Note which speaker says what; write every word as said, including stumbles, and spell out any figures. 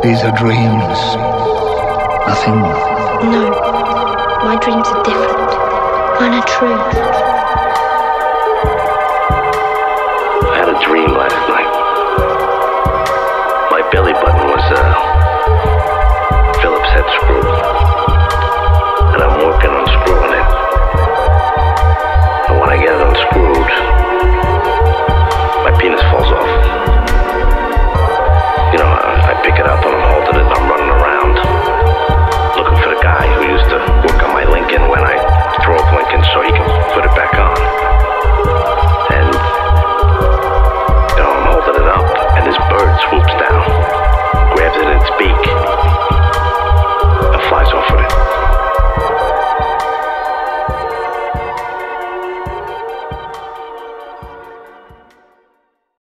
Speaker 1: These are dreams. Nothing more.
Speaker 2: No. My dreams are different. Mine are true.
Speaker 3: I had a dream last night.